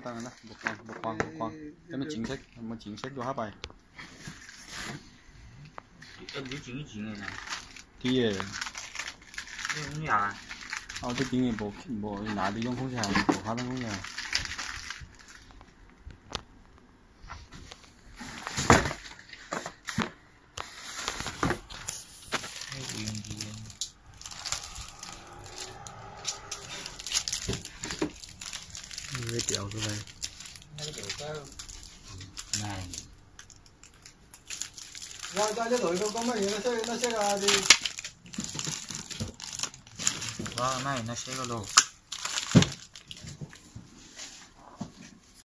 tăng đó, một khoan. Cái nó chính sách vô hấp bài. Em biết chính này này. Thì Không nhà. cái chính này bộ nãy đi trong không nhà, bộ phát trong không nhà. Cái kiểu như vậy. Cái kiểu cơ. Này. Ra cho đổi có mấy nó sẽ là gì? Đó này nó sẽ có đồ.